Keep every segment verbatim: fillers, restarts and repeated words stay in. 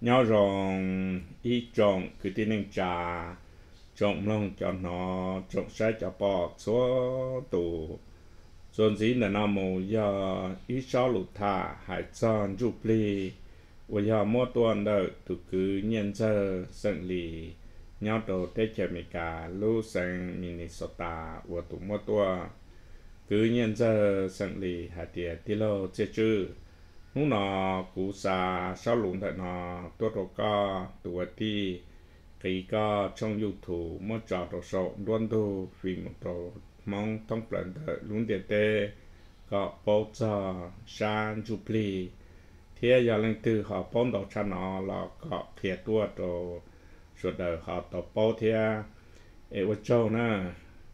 nhau rong ít trồng cứ tin nên trà trồng long cho nó trồng sai cho bỏ số tù dồn dĩ là nó mù do ít sáu lụt thả hải tròn giúp li và do mua tuần đợi tụ cứ nhân giờ sân lì nhau đồ tết chè mì cả lu sang Minnesota và tụ mua tuần cứ nhân giờ sân lì hải tiệt tí lô chế chư lúc nó cú sa sáu lụn thật nó tốt đồ co tụ ti cái có trong YouTube một trò đồ sổ luôn đồ vì một đồ mong thông plan đợi luôn để tê có bố cho san jupli thế giờ lần từ họ bốn đầu cho nó là có thiệt tua đồ suốt đời họ tổ bố thế ở châu nè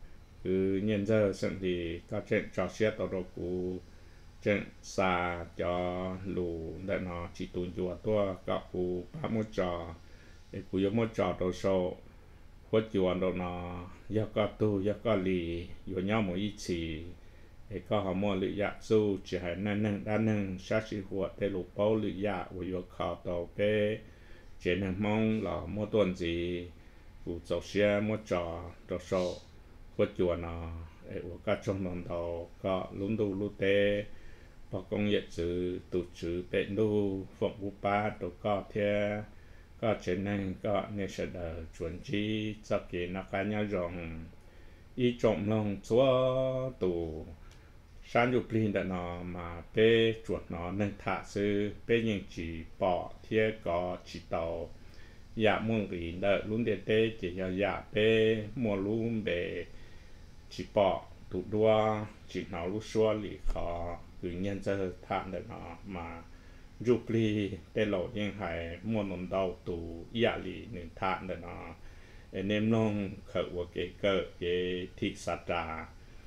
cứ nhân giờ sân thì có chuyện trò chuyện đồ đồ cũ chuyện xa cho lù để nó chỉ tụi chùa tua có cũ ba một trò để cũ giống một trò đồ sổ khuất chùa đồ nó do có tu do có lì do nhau một ý chỉ để có họ mua lựa dạ su chỉ hay nên nên đa nên sát sĩ của để lục bao lựa dạ của do khó tàu cái chỉ nên mong là mua tuần gì của dầu xe mua trò đồ sổ khuất chùa nó để của các trong đồng đầu có lún đu lú tê và công nghiệp sự tổ chức bệnh đu phòng vũ ba đồ có theo có chuyện này có nên sẽ đợi chuẩn chỉ cho kỳ nó cá nhau rộng ý trọng lòng chúa tù sáng dục linh đã nó mà bê chuột nó nên thả sư bê những chỉ bỏ thiết có chỉ tàu dạ muôn rỉ đợi luôn để tê chỉ cho dạ bê mua luôn bê chỉ bỏ tụ đua chỉ nó lúc xua lì khó cứ nhân dân thả để nó mà dục li tê lộ những hải mua nồng đầu tụ dạ lì nên thả để nó nên nông khởi của cái cờ cái thịt sạch trà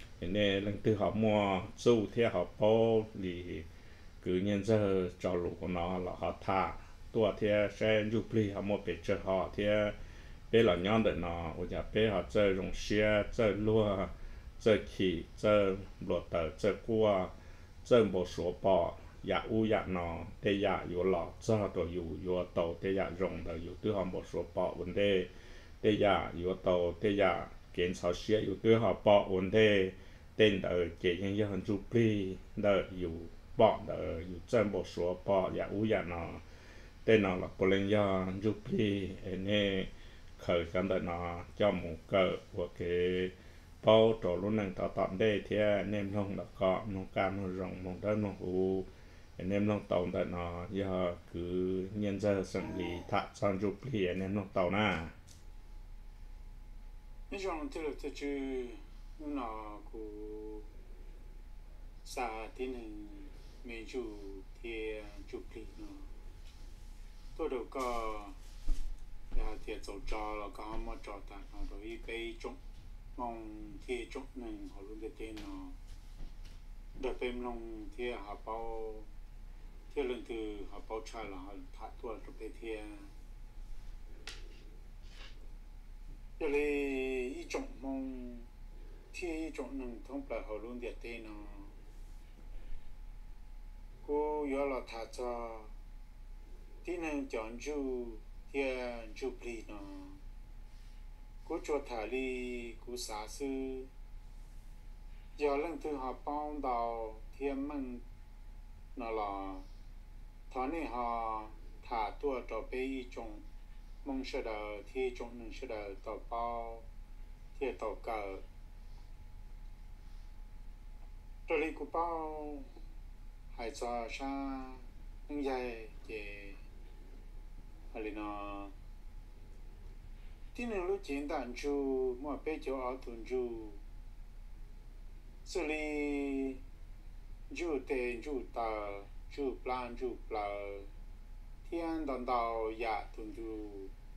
nên lần từ họ mua su theo họ bao thì cứ nhân giờ cho lũ của nó là họ thả tua theo sẽ giúp li họ mua bể cho họ theo bể là nhon để nó ở nhà bể họ chơi rong xe chơi lúa chơi khỉ chơi lúa tờ chơi cua chơi một số bò dạ u dạ nó để dạอยู่หลอดcho đồอยู่อยู่tàu để dạ rong đồอยู่từ họ một số bò vấn đề để dạอยู่tàu để dạ kiến sáu xeอยู่từ họ bò vấn đề tên đỡ kể những giờ hành chụp đi đỡอยู่bọn đỡอยู่chân bộ số bỏ dạ u dạ nó tên nó là bộ lên giờ chụp đi nên khởi cái đỡ nó cho một cỡ của cái bao trổ luôn năng tạo tạm đây thì nem long đã có nông cam nông rồng một đất nông u nem long tàu đỡ nó giờ cứ nhân giờ xử lý thả sang chụp đi nem long tàu na cái dòng từ từ chứ nó cũng xa tiến hành mấy chủ thì chụp đi nó tôi đâu có là thì tổ trò là có một trò tạt nó đối cái trống mong thì trống này họ luôn để tên nó đợt bên lòng thì họ bao thì lần từ họ bao trái là họ thả tuột trong cái thì这里一种梦，天一种能通不好弄点对呢。我要了他做，天能讲究天就不呢。我做他里我啥事，要能对他帮到天门那了，他那哈他多找被一种。mong sẽ đợi thì chúng mình sẽ đợi tàu bao thì tàu cờ rồi đi của bao hải cho sa những dài thì hay nó tin lúc chiến đàn chu mà bây giờ ở tuần chu xử lý chu tiền chu tờ chu plan chu plờ thiên đòn tàu dạ tuần chu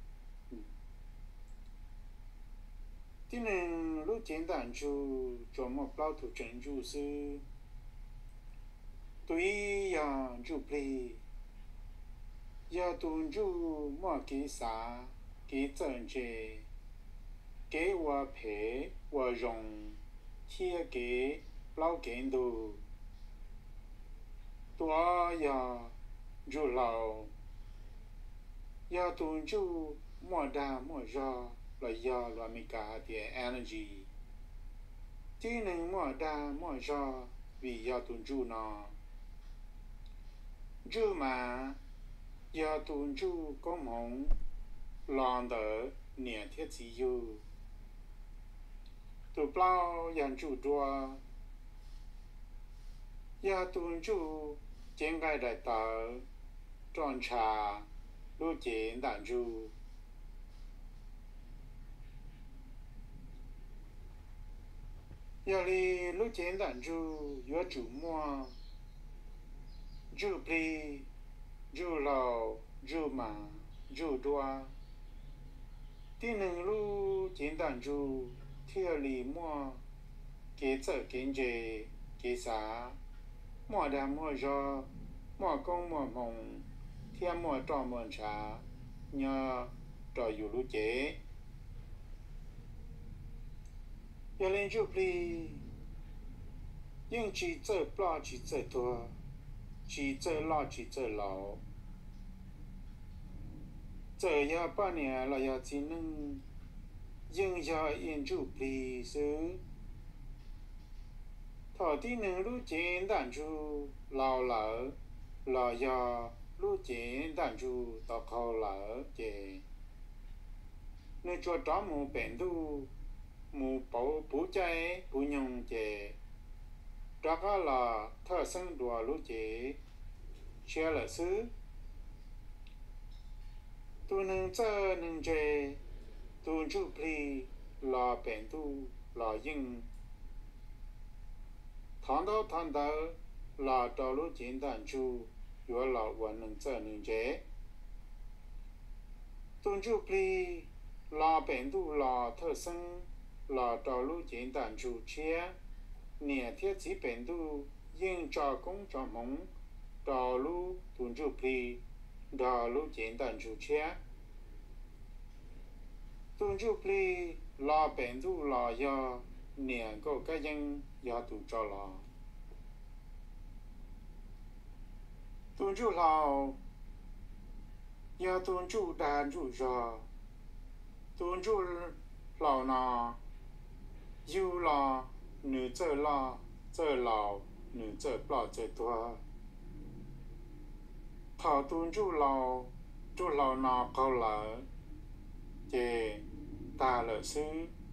thế nên lúc chiến đàn chu cho một bao thủ trận chu sư tuy ya chu plei ya tuần chu mà kỹ xã kỹ trận chế kỹ hòa phê hòa rong chia kỹ bao kiến đồ tua ya chu lao ya tuân chu mua đa mua do là do là mình cả thì energy tí nên mua đa mua do vì ya tuân chu nó chu mà ya tuân chu có mong lòng đỡ nhẹ thiết chỉ yêu tụ bao yan chu đua ya tuân chu trên cái đại tờ tròn trà lưu chiến đàn chu ya li lưu chiến đàn chu yo chủ mua chu pli chu lầu chu mà chu đua tí nâng lưu chiến đàn chu theo li mua kế trợ kiến chế kế xã mua đà mua do mua công mua mộng theo mua trò mua trà nhờ trò dù lưu chế ya lên chu pli nhưng chỉ trợ bao chỉ trợ tua chỉ trợ lo chỉ trợ lão trợ ya ba年了ya chỉ能nhưng ya yên chu pli sư thọ tí nâng lưu chiến đàn chu lao lỡ là ya lưu chiến đàn chu tao khâu lỡ chè nên cho đó mù bền tu mù bảo bố chạy bố nhung chè đó cả là thợ sinh đùa lưu chế chia là sư tu nâng chơ nâng chè tu chu pli là bền tu là yên thằng đó thằng đó là trò lưu chiến đàn chu yo làวันnâng chơ nâng chè tu chu pli là bền tu là thợ sinh là trò lưu chiến đàn chu chia nhẹ thiết chỉ bền tu yên trò công trò mong trò lưu tu chu pli trò lưu chiến đàn chu chia tu chu pli là bền tu là ya nhẹ có cái dân ya tu trò là tu chu lao ya tu chu đàn chu trò tu chu lao na yêu là nữ trợ la trợ lão nữ trợ bao trợ tua thảo tuân chu lão chu lão na câu lỡ chè ta lỡ sư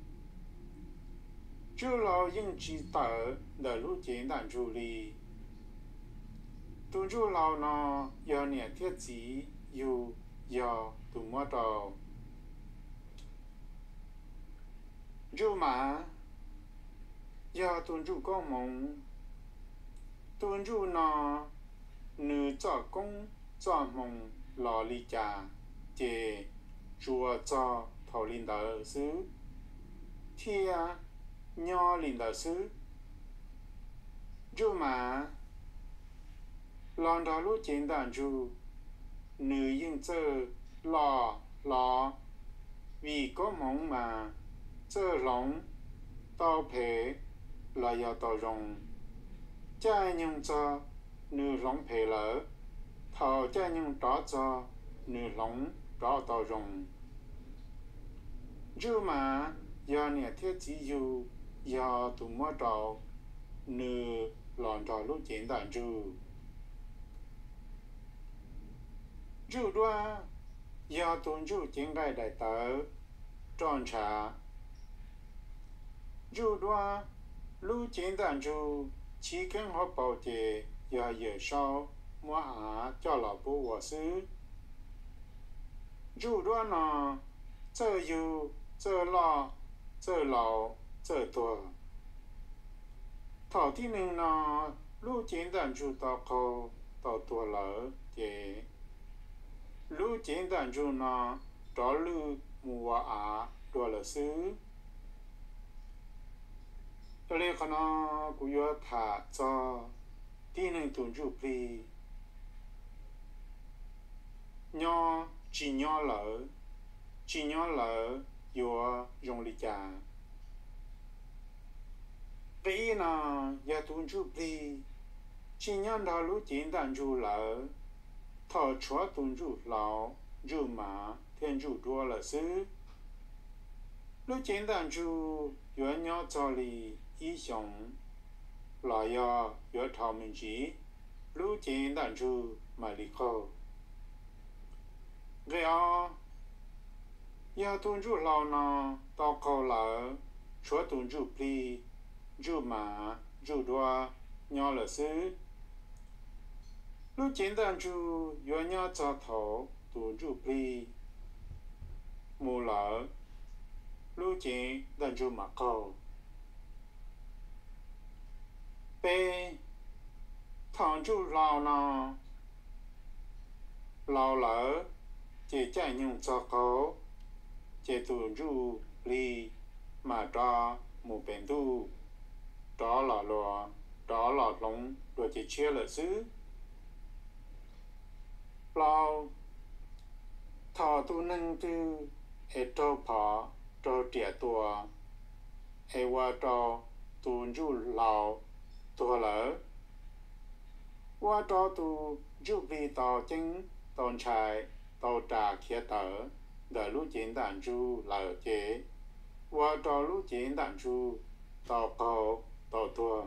chu lão yên chỉ tờ đỡ lúc chiến đàn chu li tuân chu lão na giờ nhẹ thiết chỉ yêu giờ tụ mua đầu chu mà ya tuân chu công mong tuân chu na nữ cho công cho mong lò li cha chè chùa cho thầu linh đạo sư thia nho linh đạo sư chu mà lòng đạo lúc chiến đàn chu nữ yên chơ lò lò vì có mong mà chơ lòng tao phê là ya tao rong cha nhung cho nữ rong phê lỡ thao cha nhung đó cho nữ rong đó tao rong chu mà ya nhẹ thiết chỉ yêu ya tụ mua trào nữ lòn trào lúc chiến đàn chu chu đoa ya tuân chu chiến gai đại tớ tròn trà chu đoa lưu chiến đàn chu chỉ cần họ bảo chế ya ye sao mua à cho lão bố của sư chu đoa na chơ yêu chơ lo chơ lão chơ tua thảo tí nâng na lưu chiến đàn chu tao khâu tao tua lỡ chế lưu chiến đàn chu na đó lưu mua à tua lỡ sưเลยขณะกูยอดถาจอที่หนึ่งตุนจูปลียอจียอเหลอจียอเหลอยัวยงลิจาปีน่ะยาตุนจูปลีจียอดาลุจินดันจูเหลอทอชัวตุนจูเหลา dù mà thiên chủ đua là sư lúc chiến đàn chủ yếu nhau cho lì ý sống là do yếu thảo mình chỉ lúc chiến đàn chủ mà lì khổ vậy à ya tuân chủ lao na tao khổ là chúa tuân chủ pli chủ mà chủ đua nhau là sư lúc chiến đàn chủ yếu nhau cho thảo tuân chủ pli mù lỡ lúc chiến đàn chủ mà khổ bê thằng chủ lao na lao lỡ chỉ chạy nhung cho khổ chỉ tuân chủ pli mà ra mù bền tu đó là lò đó là lông rồi chỉ chia là xứ lao thọ tu nâng tư hệ trâu phá trâu trẻ tua hệ qua trâu tu du lao tua lỡ qua trâu tu du vi tàu chính tàu chạy tàu trà khía tờ đợi lúc chiến đàn du lỡ chế qua trâu lúc chiến đàn du tàu cầu tàu tua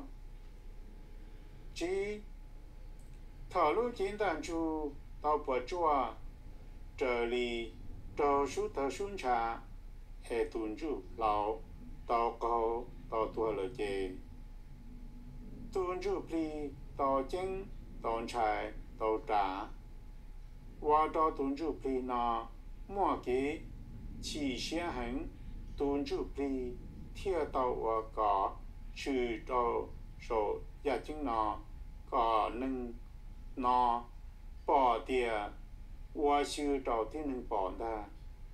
chỉ thọ lúc chiến đàn du tàu bờ chua trở lì trâu sú tờ xuống trà hệ tuần du lão tàu cầu tàu tua lỡ chế tuần du pli tàu chính tàu chạy tàu trà qua trâu tuần du pli na mua kế chỉ xe hành tuần du pli thiệt tàu và cả trừ tàu số gia chính na cả nâng na bỏ tiền và sư tàu tiên nâng bỏ ra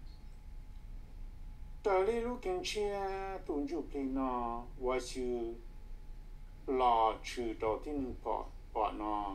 trở lại lúc kinh chia tuần du pli na và sư là trừ tàu tiên nâng bỏ bỏ na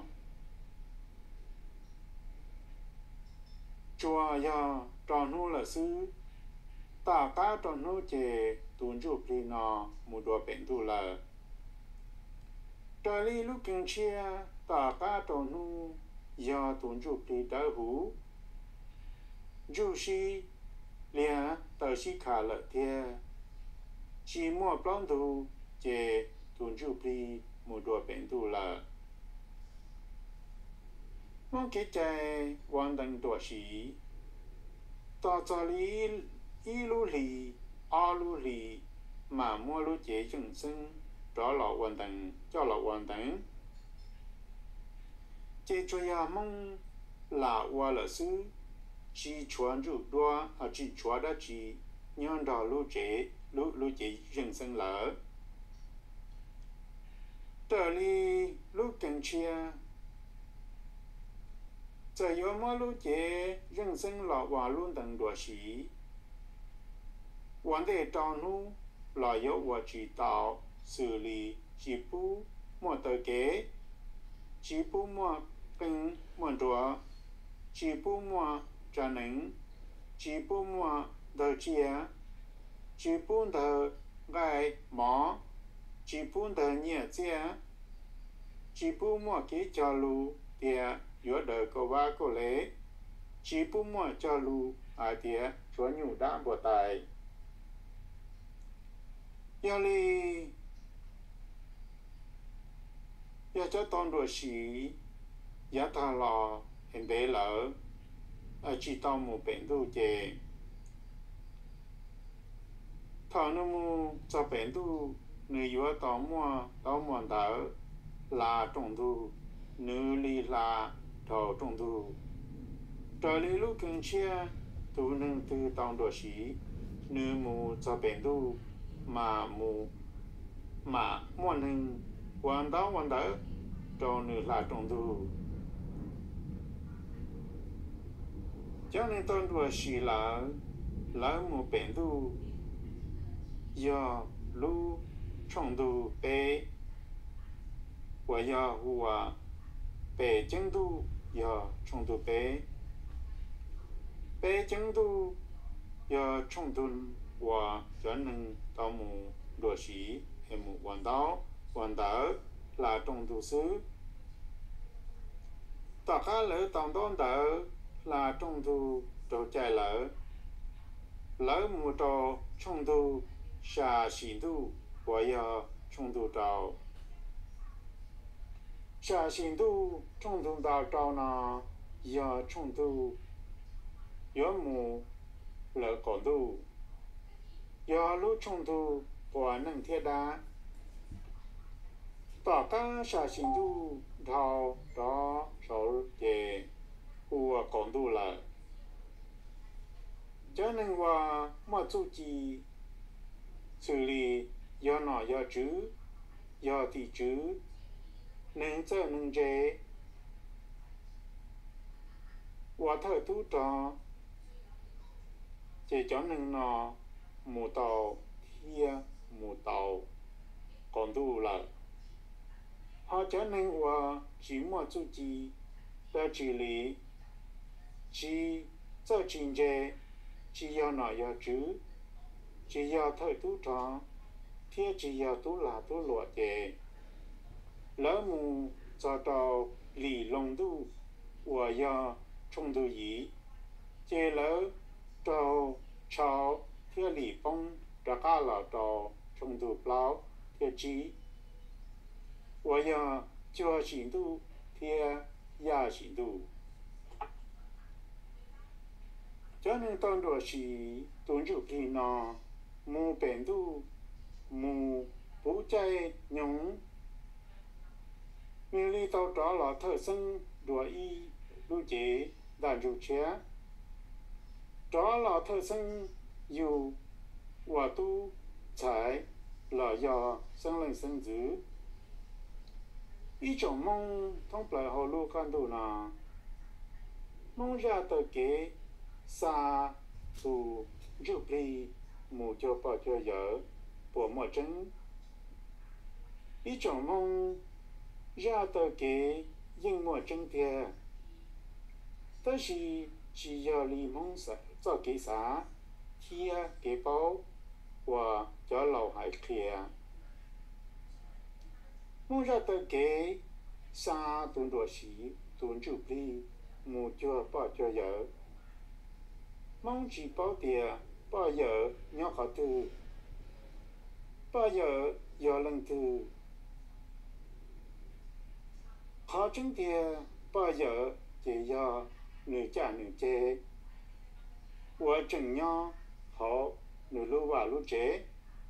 chùa ya tròn hú là sư ta cá tròn hú chè tuần du pli na một đôi bền tu là trở lại lúc kinh chia ta cá tròn hú ya tuần du pli đỡ hú du si liền tờ si khả lợi thia chỉ mua plon tu chè tuần du pli một đôi bền tu là mong cái trái hoàn thành tổ sĩ ta cho lý y lu lì a lu lì mà mua lu chế chứng sinh đó là hoàn thành cho là hoàn thành chế cho ya mong là qua là sư chỉ chuẩn rủ đua à chỉ chuẩn đã chỉ nhân đó lu chế lu lu chế chứng sinh lỡ trở đi lu cảnh chia在有马路节人生老瓦路等多时，我的道路老有我知道xử lý chỉ bu mua tờ kế chỉ bu mua kinh mua đùa chỉ bu mua trà nứng chỉ bu mua đờ chia chỉ bu đờ gai mỏ chỉ bu đờ nhẹ chia chỉ bu mua kế cho lu tiệt yếu đời cô ba cô lễ chỉ bu mua cho lu à tiệt chúa nhủ đã bùa tài yêu li yêu cho toàn đồ sĩ giá ta lò hình bể lỡ ở chỉ tao một bệnh tu chè thọ nó mu cho bệnh tu người yếu tao mua tao mua đỡ là trồng tu nữ li là thọ trồng tu trở lại lúc kinh chia tu nâng từ tao đồ sĩ nữ mu cho bệnh tu mà mù mà muốn hình hoàn đó hoàn đỡ cho nữ là trong tu cho nên tôi đùa xì là là một bệnh tu do lu trong tu bé và do hùa bé chân tu do trong tu bé bé chân tu do trong tu và cho nên tao mù đồ sĩ hay mù hoàn đó hoàn đỡ là trong tu sư tất cả lỡ tao đón đỡ là trong tu đầu chạy lỡ lỡ mù trò trong tu xa xỉn tu của ya trong tu trào xa xỉn tu trong tu đào trào na ya trong tu ya mù lỡ còn tu ya lúc trong tu của năng thiết đá tỏ các xa xỉn tu đào đó sáu về của còn tu lỡ cho nênว่ามาจุจีxử lý do nó do chữ do thì chữ nên cho nên chế và thở tu trò chế cho nên nó mù tàu thia mù tàu còn tu là họ cho nên và chỉ mà chủ chỉ đã xử lý chỉ cho chính chế chỉ do nó do chữ chỉ do thở tu trò thia chỉ do tu là tu lụa chế lỡ mù cho tàu lì lông tu và do trong tu ý chế lỡ tàu chào thia lì phong ra cá là tàu trong tu plau thia chí và do cho xỉn tu thia ya xỉn tu cho nên toàn đồ sĩ tuân chủ kỳ nó mù bền tu mù bố chay nhúng mình đi tàu đó là thợ sinh đùa y lưu chế đàn chủ chế đó là thợ sinh dù và tu trái là do sinh linh sinh dữ ý trọng mong thông lại hồ lô can đồ nà mong ra tờ kế xa tu giúp đi mù cho bà cho dở của mọi chân ý trọng mong ra tờ kế nhưng mọi chân thề tất là chỉ do lý mong sợ cho kế xã thia kế báo và cho lầu hải khía mong ra tờ kế xa tuần đồ sĩ tuần giúp đi mù cho bà cho dở mong chỉ bảo địa bao giờ nhỏ khó từ bao giờ giờ lần từ khó chứng địa bao giờ chỉ do người cha người chế và chừng nhỏ họ người lưu và lưu chế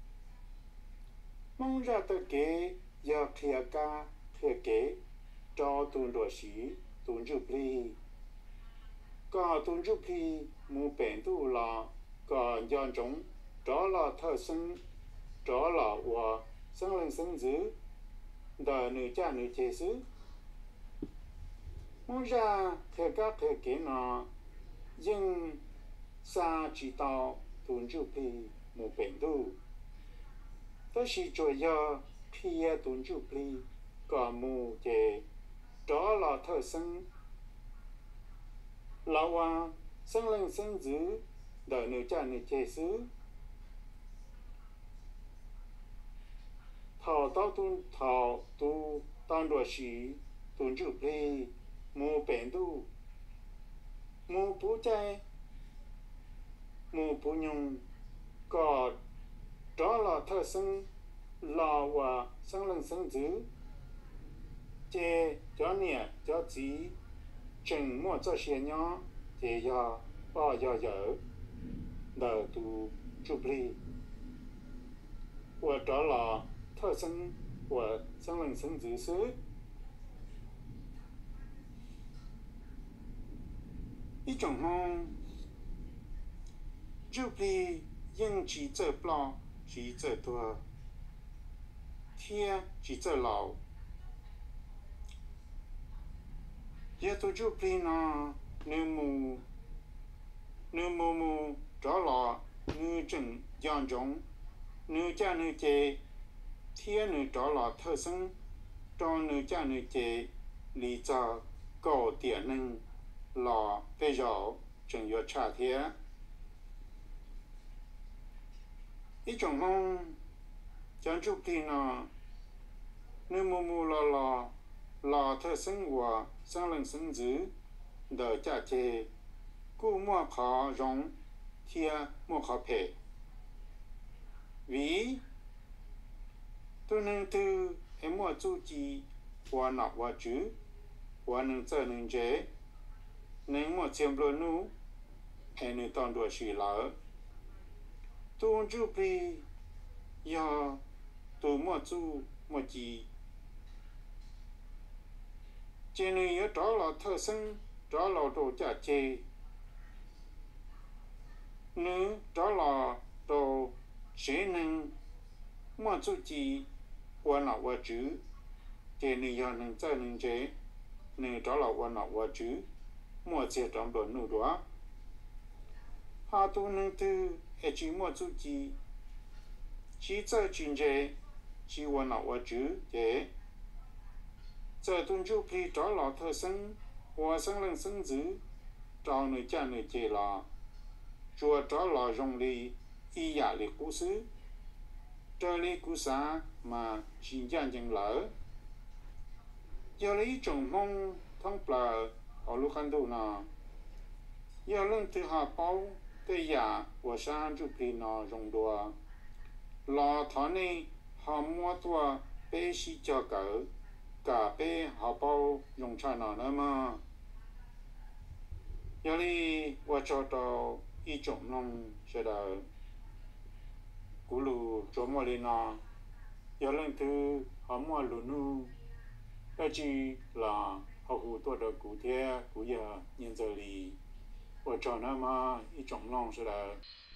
mong ra tới kế giờ khía ca khía kế cho tuần đồ sĩ tuần giúp ly có tuần giúp ly mù bền tu là có nhân种đó là thợ sinh đó là và sinh linh sinh dữ đời nữ cha nữ chế xứ mong ra khởi các khởi kế nó nhưng xa chỉ đạo tuần giúp ly mù bền tu đó là chủ yếu khi tuần giúp ly có mù chế đó là thợ sinh là và sinh linh sinh dữ đời nữ cha nữ chế xứ thảo tao tu thảo tu tăng đồ sĩ tuần chủ ly mù bền tu mù bố chay mù bố nhung có đó là thơ sinh là và sinh linh sinh dữ chế cho nè cho chỉ chừng mua cho xe nhỏ thì do bao giờ giờ đời tu chụp ly và đó là thơ sinh và sinh linh sinh dữ xứ一种呢chụp ly nhưng chỉ giờ bao chỉ giờ多天chỉ giờ lâu giờ tu chụp ly nó nếu mù nếu mù mù đó là nữ chân yang giống nữ cha nữ chế thiên nữ đó là thơ sinh trong nữ cha nữ chế lý do cao điểm năng là bây giờ chân yếu trả thế一种呢讲究的呢nếu mù mù là là là thơ sinh và sinh linh sinh dữ đời cha chế cú mua khó rong thia mua khó phê vì tôi nên từ em mua chú chỉ qua nọ qua chữ qua nên chơi nên chế nên mua chiếm luôn nu em nên toàn đùa xì lỡ tôi chú bị giờ tôi mua chú mua chỉ trên này ở đó là thơ sinh đó là đồ trả chê nữ đó là đồ chế năng mua chú chỉ qua nọ qua chữ trên này giờ nên chơi nên chế nữ đó là qua nọ qua chữ mua chế trong đồ nữ đó hà tu nên từ hệ chỉ mua chú chỉ chỉ chơi chuyên chế chỉ qua nọ qua chữ thế giờ tuân chú phi đó là thơ sinh hoa sinh lên sinh dữ trao nơi cha nơi chế là chùa đó là dòng lý y giả lý cú sư trở lý cú xa mà xin gian chân lỡ giờ lý trồng mong thông bờ ở lúc khăn đủ nà giờ lên từ hạ bao tới giả của sang chú phi nà dòng đùa là thọ này họ mua tua bê sĩ cho cỡ cả bê họ bao dùng cha nà nữa mà giờ lý qua cho tao ý trọng nông sẽ là cú lù chỗ mua lên nà giờ lên từ họ mua lù nu cái gì là họ hú tôi được cụ thể cụ giờ nhân giờ lì qua cho nó mà ý trọng nông sẽ là